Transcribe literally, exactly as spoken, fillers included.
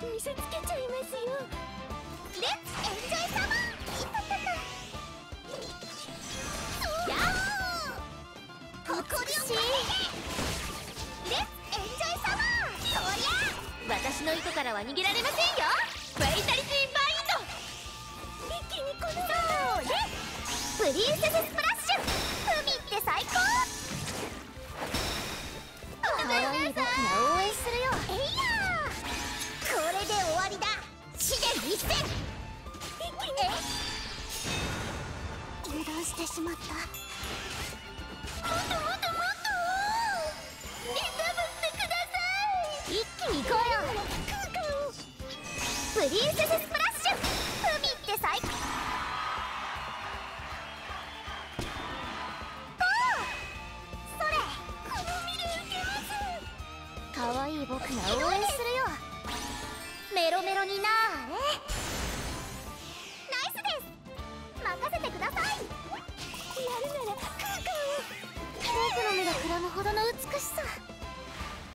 見せつけちゃいますよ。レッツエンジョイサマー。いたたた。やー。誇りをかけて。レッツエンジョイサマー。そりゃ。私の糸からは逃げられませんよ。フェイタリティバインド。一気にこの。そうね。プリンセススプラッシュ。海って最高。可愛い僕が応援するよ。えいやー。これで終わりだ。死で一戦。一気に。油断してしまった。もっともっともっと。え、ダブってください。一気に行こうよ。プリンセススプラッシュ。海って最高。可愛い僕が応援するよ。メロメロになーれ。ナイスです。任せてください。やるなら空間を。僕の目がくらむほどの美しさ。